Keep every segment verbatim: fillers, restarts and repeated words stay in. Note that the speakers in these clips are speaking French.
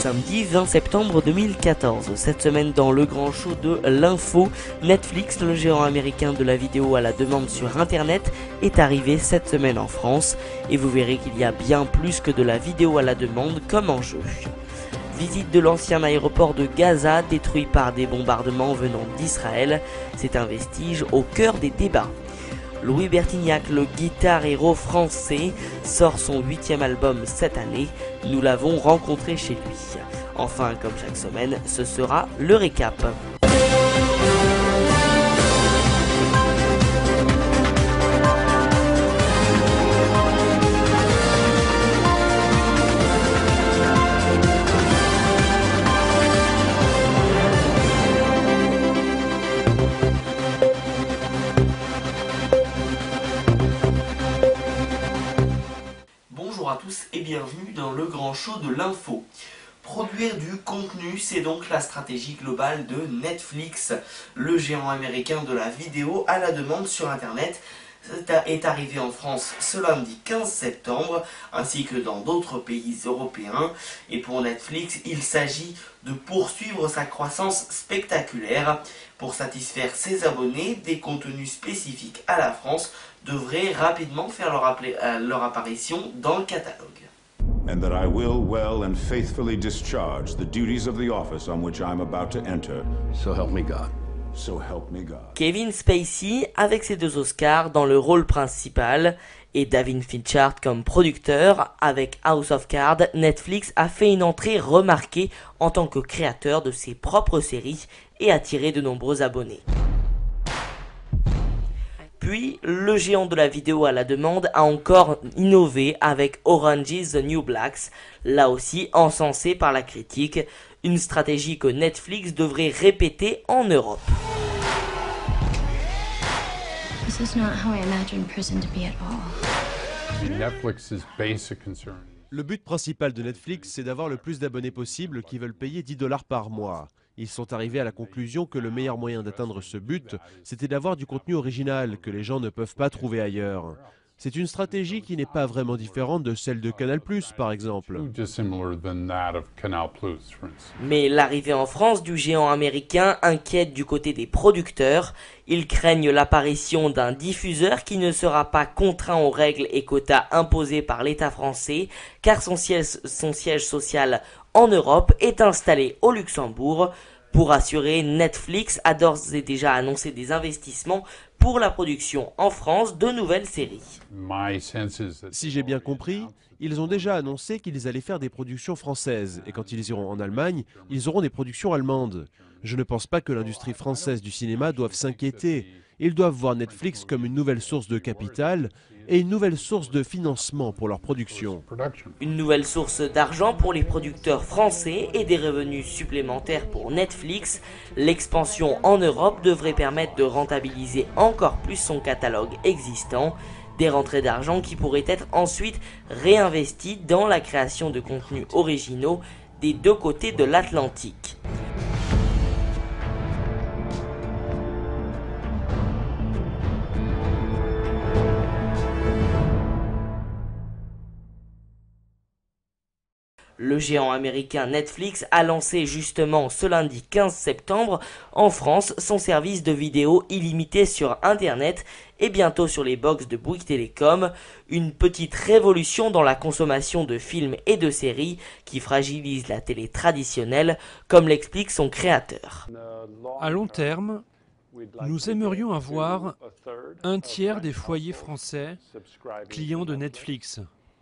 samedi vingt septembre deux mille quatorze. Cette semaine dans le grand show de l'info, Netflix, le géant américain de la vidéo à la demande sur internet, est arrivé cette semaine en France et vous verrez qu'il y a bien plus que de la vidéo à la demande comme enjeu. Visite de l'ancien aéroport de Gaza détruit par des bombardements venant d'Israël, c'est un vestige au cœur des débats. Louis Bertignac, le guitar héros français, sort son huitième album cette année. Nous l'avons rencontré chez lui. Enfin, comme chaque semaine, ce sera le récap. Bonjour à tous et bienvenue dans le grand show de l'info. Produire du contenu, c'est donc la stratégie globale de Netflix. Le géant américain de la vidéo à la demande sur internet est arrivé en France ce lundi quinze septembre, ainsi que dans d'autres pays européens. Et pour Netflix, il s'agit de poursuivre sa croissance spectaculaire. Pour satisfaire ses abonnés, des contenus spécifiques à la France devraient rapidement faire leur, appel- euh, leur apparition dans le catalogue. And that I will well and faithfully discharge the duties of the office on which I am about to enter. So help me God. So help me God. Kevin Spacey avec ses deux Oscars dans le rôle principal et David Fincher comme producteur. Avec House of Cards, Netflix a fait une entrée remarquée en tant que créateur de ses propres séries et attiré de nombreux abonnés. Puis, le géant de la vidéo à la demande a encore innové avec Orange is the New Blacks, là aussi encensé par la critique, une stratégie que Netflix devrait répéter en Europe. This is not how I imagined prison to be at all. Netflix's basic concern. Le but principal de Netflix, c'est d'avoir le plus d'abonnés possible qui veulent payer dix dollars par mois. Ils sont arrivés à la conclusion que le meilleur moyen d'atteindre ce but, c'était d'avoir du contenu original que les gens ne peuvent pas trouver ailleurs. C'est une stratégie qui n'est pas vraiment différente de celle de Canal plus, par exemple. Mais l'arrivée en France du géant américain inquiète du côté des producteurs. Ils craignent l'apparition d'un diffuseur qui ne sera pas contraint aux règles et quotas imposés par l'État français, car son siège, son siège social en Europe est installé au Luxembourg. Pour assurer, Netflix a d'ores et déjà annoncé des investissements pour la production en France de nouvelles séries. Si j'ai bien compris, ils ont déjà annoncé qu'ils allaient faire des productions françaises, et quand ils iront en Allemagne, ils auront des productions allemandes. Je ne pense pas que l'industrie française du cinéma doive s'inquiéter. Ils doivent voir Netflix comme une nouvelle source de capital et une nouvelle source de financement pour leur production. Une nouvelle source d'argent pour les producteurs français et des revenus supplémentaires pour Netflix. L'expansion en Europe devrait permettre de rentabiliser encore plus son catalogue existant. Des rentrées d'argent qui pourraient être ensuite réinvesties dans la création de contenus originaux des deux côtés de l'Atlantique. Le géant américain Netflix a lancé justement ce lundi quinze septembre en France son service de vidéo illimité sur internet et bientôt sur les box de Bouygues Télécom, une petite révolution dans la consommation de films et de séries qui fragilise la télé traditionnelle, comme l'explique son créateur. À long terme, nous aimerions avoir un tiers des foyers français clients de Netflix,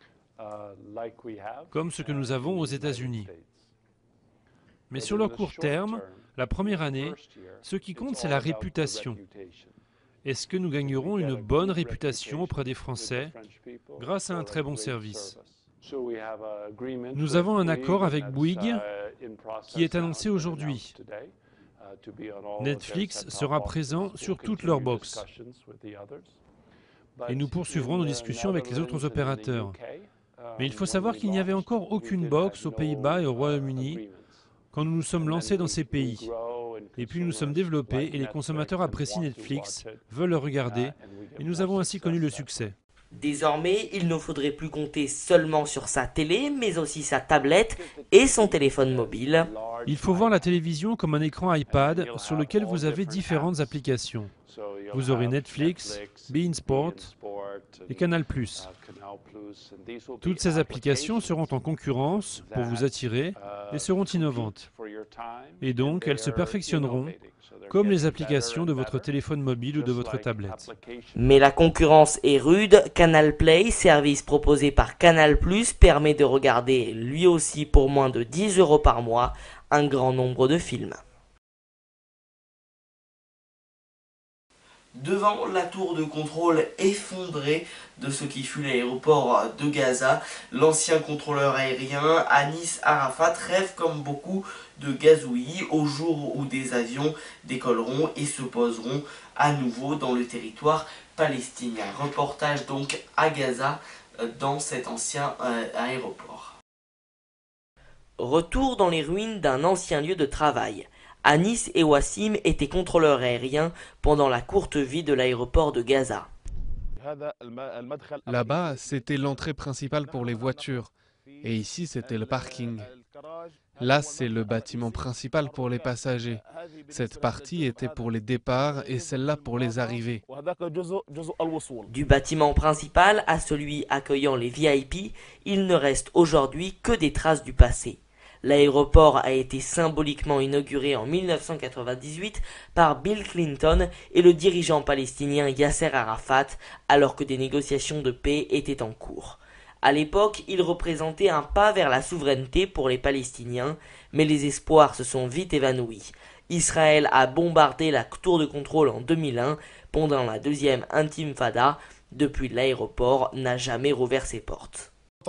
comme ce que nous avons aux États-Unis. Mais sur le court terme, la première année, ce qui compte, c'est la réputation. Est-ce que nous gagnerons une bonne réputation auprès des Français grâce à un très bon service? Nous avons un accord avec Bouygues qui est annoncé aujourd'hui. Netflix sera présent sur toutes leurs box. Et nous poursuivrons nos discussions avec les autres opérateurs. Mais il faut savoir qu'il n'y avait encore aucune box aux Pays-Bas et au Royaume-Uni quand nous nous sommes lancés dans ces pays. Et puis nous nous sommes développés et les consommateurs apprécient Netflix, veulent le regarder, et nous avons ainsi connu le succès. Désormais, il ne faudrait plus compter seulement sur sa télé, mais aussi sa tablette et son téléphone mobile. Il faut voir la télévision comme un écran iPad sur lequel vous avez différentes applications. Vous aurez Netflix, beIN Sport et Canal plus. Toutes ces applications seront en concurrence pour vous attirer et seront innovantes. Et donc, elles se perfectionneront comme les applications de votre téléphone mobile ou de votre tablette. Mais la concurrence est rude. Canal Play, service proposé par Canal plus, permet de regarder, lui aussi pour moins de dix euros par mois, un grand nombre de films. Devant la tour de contrôle effondrée de ce qui fut l'aéroport de Gaza, l'ancien contrôleur aérien Anis Arafat rêve comme beaucoup de gazouillis au jour où des avions décolleront et se poseront à nouveau dans le territoire palestinien. Reportage donc à Gaza dans cet ancien euh, aéroport. Retour dans les ruines d'un ancien lieu de travail. Anis et Wassim étaient contrôleurs aériens pendant la courte vie de l'aéroport de Gaza. Là-bas, c'était l'entrée principale pour les voitures. Et ici, c'était le parking. Là, c'est le bâtiment principal pour les passagers. Cette partie était pour les départs et celle-là pour les arrivées. Du bâtiment principal à celui accueillant les V I P, il ne reste aujourd'hui que des traces du passé. L'aéroport a été symboliquement inauguré en mille neuf cent quatre-vingt-dix-huit par Bill Clinton et le dirigeant palestinien Yasser Arafat, alors que des négociations de paix étaient en cours. À l'époque, il représentait un pas vers la souveraineté pour les Palestiniens, mais les espoirs se sont vite évanouis. Israël a bombardé la tour de contrôle en deux mille un pendant la deuxième intifada. Depuis, l'aéroport n'a jamais rouvert ses portes.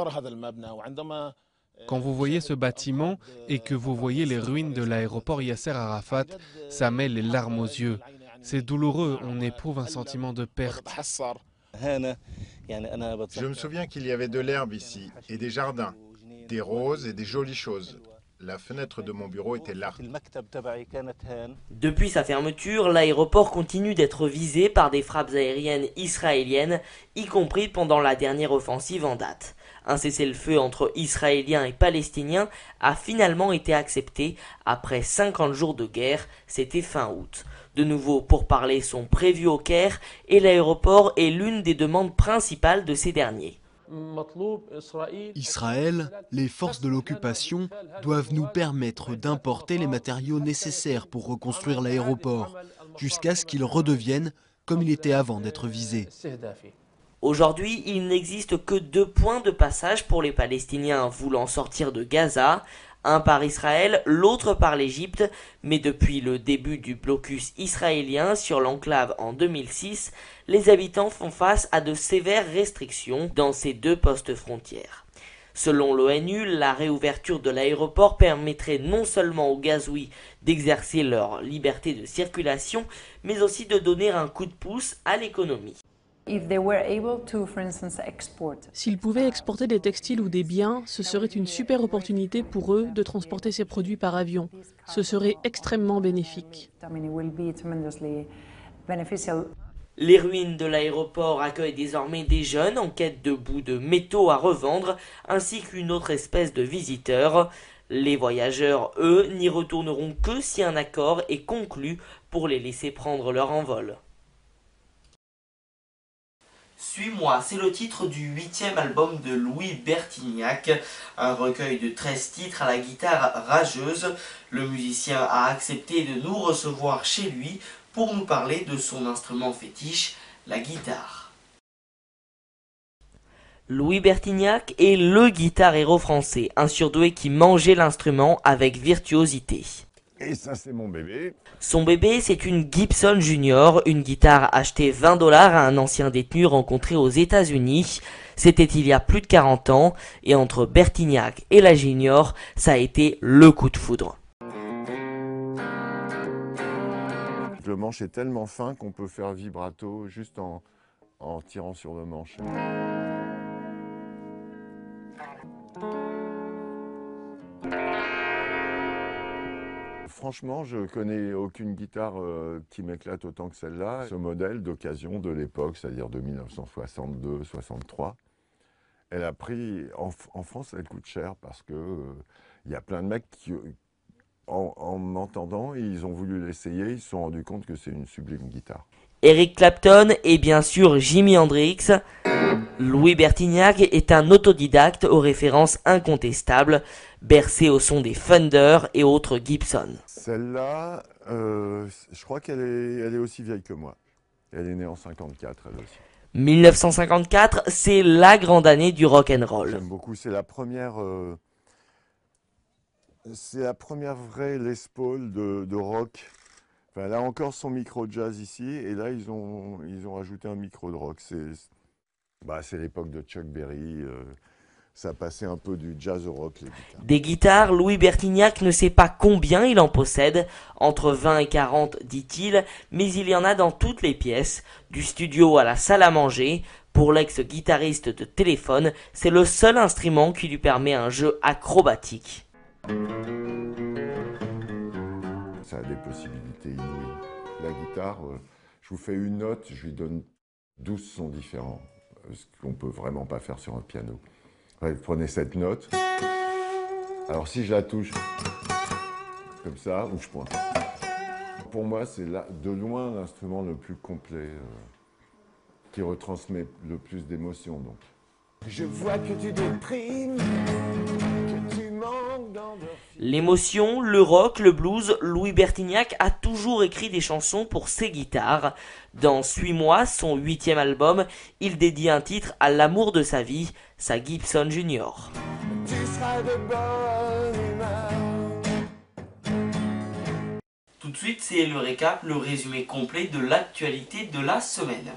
Quand vous voyez ce bâtiment et que vous voyez les ruines de l'aéroport Yasser Arafat, ça met les larmes aux yeux. C'est douloureux, on éprouve un sentiment de perte. Je me souviens qu'il y avait de l'herbe ici, et des jardins, des roses et des jolies choses. La fenêtre de mon bureau était là. Depuis sa fermeture, l'aéroport continue d'être visé par des frappes aériennes israéliennes, y compris pendant la dernière offensive en date. Un cessez-le-feu entre Israéliens et Palestiniens a finalement été accepté après cinquante jours de guerre, c'était fin août. De nouveau pourparlers sont prévus au Caire et l'aéroport est l'une des demandes principales de ces derniers. Israël, les forces de l'occupation doivent nous permettre d'importer les matériaux nécessaires pour reconstruire l'aéroport, jusqu'à ce qu'il redevienne comme il était avant d'être visé. Aujourd'hui, il n'existe que deux points de passage pour les Palestiniens voulant sortir de Gaza, un par Israël, l'autre par l'Égypte, mais depuis le début du blocus israélien sur l'enclave en deux mille six, les habitants font face à de sévères restrictions dans ces deux postes frontières. Selon l'ONU, la réouverture de l'aéroport permettrait non seulement aux gazouis d'exercer leur liberté de circulation, mais aussi de donner un coup de pouce à l'économie. S'ils pouvaient exporter des textiles ou des biens, ce serait une super opportunité pour eux de transporter ces produits par avion. Ce serait extrêmement bénéfique. Les ruines de l'aéroport accueillent désormais des jeunes en quête de bouts de métaux à revendre, ainsi qu'une autre espèce de visiteurs. Les voyageurs, eux, n'y retourneront que si un accord est conclu pour les laisser prendre leur envol. Suis-moi, c'est le titre du huitième album de Louis Bertignac, un recueil de treize titres à la guitare rageuse. Le musicien a accepté de nous recevoir chez lui pour nous parler de son instrument fétiche, la guitare. Louis Bertignac est le guitare héros français, un surdoué qui mangeait l'instrument avec virtuosité. Et ça, c'est mon bébé. Son bébé, c'est une Gibson Junior, une guitare achetée vingt dollars à un ancien détenu rencontré aux États-Unis. C'était il y a plus de quarante ans, et entre Bertignac et la Junior, ça a été le coup de foudre. Le manche est tellement fin qu'on peut faire vibrato juste en, en tirant sur le manche. franchement, je connais aucune guitare euh, qui m'éclate autant que celle-là. Ce modèle d'occasion de l'époque, c'est-à-dire de mille neuf cent soixante-deux soixante-trois, elle a pris, en, en France, elle coûte cher parce que il euh, y a plein de mecs qui, en, en m'entendant, ils ont voulu l'essayer, ils se sont rendus compte que c'est une sublime guitare. Eric Clapton et bien sûr Jimi Hendrix. Louis Bertignac est un autodidacte aux références incontestables, bercé au son des Fender et autres Gibson. Celle-là, euh, je crois qu'elle est, elle est aussi vieille que moi. Elle est née en cinquante-quatre, elle aussi. mille neuf cent cinquante-quatre, c'est la grande année du rock'n'roll. J'aime beaucoup, c'est la première... Euh, c'est la première vraie Les Paul de, de rock. Enfin, elle a encore son micro jazz ici, et là, ils ont, ils ont rajouté un micro de rock. C'est bah, c'est l'époque de Chuck Berry. Euh, ça passait un peu du jazz au rock, les guitares. Des guitares, Louis Bertignac ne sait pas combien il en possède, entre vingt et quarante, dit-il, mais il y en a dans toutes les pièces, du studio à la salle à manger. Pour l'ex-guitariste de Téléphone, c'est le seul instrument qui lui permet un jeu acrobatique. Ça a des possibilités inouïes. La guitare, euh, je vous fais une note, je lui donne douze sons différents, ce qu'on ne peut vraiment pas faire sur un piano. Ouais, vous prenez cette note, alors si je la touche comme ça, ou je pointe. Pour moi, c'est de loin l'instrument le plus complet, euh, qui retransmet le plus d'émotions. Donc. Je vois que tu déprimes, que tu manques d'endorphine. L'émotion, le rock, le blues, Louis Bertignac a toujours écrit des chansons pour ses guitares. Dans Suis-moi, son huitième album, il dédie un titre à l'amour de sa vie, sa Gibson Junior. Tu seras de bonne humeur. Tout de suite, c'est le récap, le résumé complet de l'actualité de la semaine.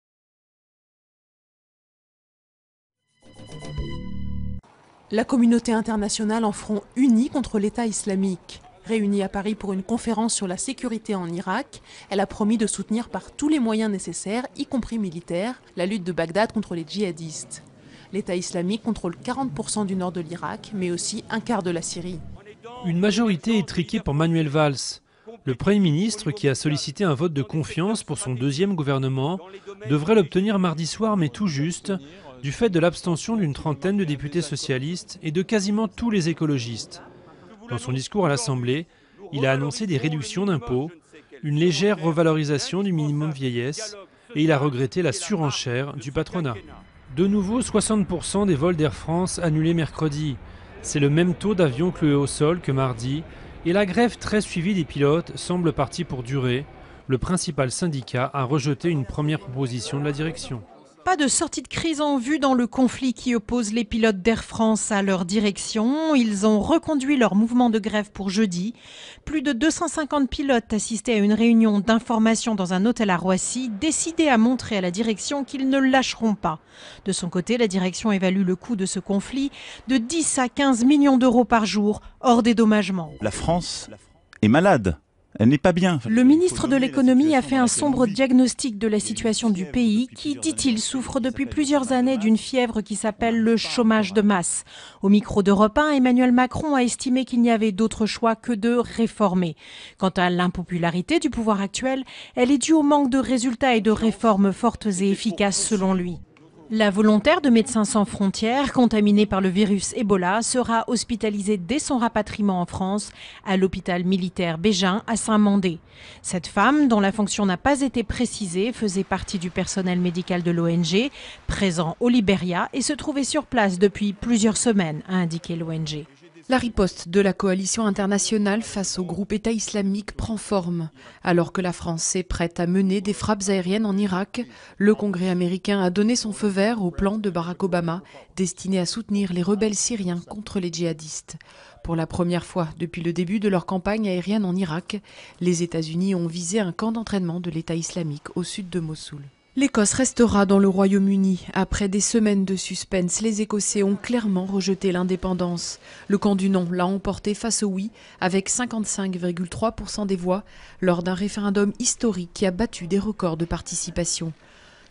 La communauté internationale en front uni contre l'État islamique. Réunie à Paris pour une conférence sur la sécurité en Irak, elle a promis de soutenir par tous les moyens nécessaires, y compris militaires, la lutte de Bagdad contre les djihadistes. L'État islamique contrôle quarante pour cent du nord de l'Irak, mais aussi un quart de la Syrie. Une majorité étriquée pour Manuel Valls. Le Premier ministre, qui a sollicité un vote de confiance pour son deuxième gouvernement, devrait l'obtenir mardi soir, mais tout juste, du fait de l'abstention d'une trentaine de députés socialistes et de quasiment tous les écologistes. Dans son discours à l'Assemblée, il a annoncé des réductions d'impôts, une légère revalorisation du minimum vieillesse et il a regretté la surenchère du patronat. De nouveau, soixante pour cent des vols d'Air France annulés mercredi. C'est le même taux d'avions cloués au sol que mardi et la grève très suivie des pilotes semble partie pour durer. Le principal syndicat a rejeté une première proposition de la direction. Pas de sortie de crise en vue dans le conflit qui oppose les pilotes d'Air France à leur direction. Ils ont reconduit leur mouvement de grève pour jeudi. Plus de deux cent cinquante pilotes assistaient à une réunion d'information dans un hôtel à Roissy, décidés à montrer à la direction qu'ils ne lâcheront pas. De son côté, la direction évalue le coût de ce conflit de dix à quinze millions d'euros par jour, hors dédommagement. La France est malade. Elle n'est pas bien. Le ministre de l'économie a fait un sombre diagnostic de la situation du pays qui, dit-il, souffre depuis plusieurs années d'une fièvre qui s'appelle le chômage de masse. Au micro d'Europe un, Emmanuel Macron a estimé qu'il n'y avait d'autre choix que de réformer. Quant à l'impopularité du pouvoir actuel, elle est due au manque de résultats et de réformes fortes et efficaces selon lui. La volontaire de Médecins sans frontières, contaminée par le virus Ebola, sera hospitalisée dès son rapatriement en France à l'hôpital militaire Bégin à Saint-Mandé. Cette femme, dont la fonction n'a pas été précisée, faisait partie du personnel médical de l'O N G, présent au Libéria et se trouvait sur place depuis plusieurs semaines, a indiqué l'O N G. La riposte de la coalition internationale face au groupe État islamique prend forme. Alors que la France est prête à mener des frappes aériennes en Irak, le Congrès américain a donné son feu vert au plan de Barack Obama destiné à soutenir les rebelles syriens contre les djihadistes. Pour la première fois depuis le début de leur campagne aérienne en Irak, les États-Unis ont visé un camp d'entraînement de l'État islamique au sud de Mossoul. L'Écosse restera dans le Royaume-Uni. Après des semaines de suspense, les Écossais ont clairement rejeté l'indépendance. Le camp du non l'a emporté face au oui, avec cinquante-cinq virgule trois pour cent des voix, lors d'un référendum historique qui a battu des records de participation.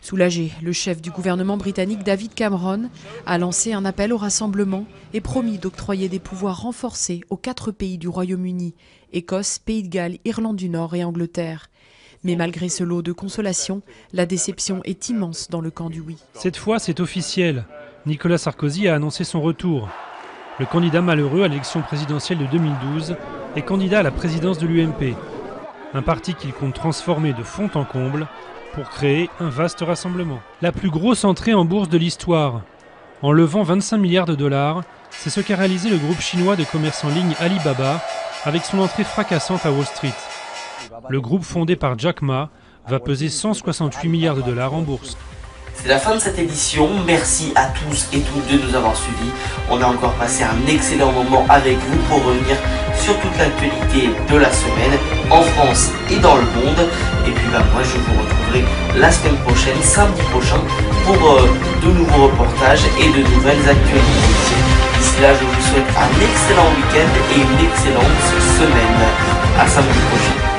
Soulagé, le chef du gouvernement britannique David Cameron a lancé un appel au rassemblement et promis d'octroyer des pouvoirs renforcés aux quatre pays du Royaume-Uni, Écosse, Pays de Galles, Irlande du Nord et Angleterre. Mais malgré ce lot de consolation, la déception est immense dans le camp du oui. Cette fois, c'est officiel. Nicolas Sarkozy a annoncé son retour. Le candidat malheureux à l'élection présidentielle de deux mille douze est candidat à la présidence de l'U M P, un parti qu'il compte transformer de fond en comble pour créer un vaste rassemblement. La plus grosse entrée en bourse de l'histoire. En levant vingt-cinq milliards de dollars, c'est ce qu'a réalisé le groupe chinois de commerce en ligne Alibaba avec son entrée fracassante à Wall Street. Le groupe fondé par Jack Ma va peser cent soixante-huit milliards de dollars en bourse. C'est la fin de cette édition, merci à tous et toutes de nous avoir suivis. On a encore passé un excellent moment avec vous pour revenir sur toute l'actualité de la semaine, en France et dans le monde. Et puis bah, moi je vous retrouverai la semaine prochaine, samedi prochain, pour euh, de nouveaux reportages et de nouvelles actualités. D'ici là, je vous souhaite un excellent week-end et une excellente semaine. À samedi prochain.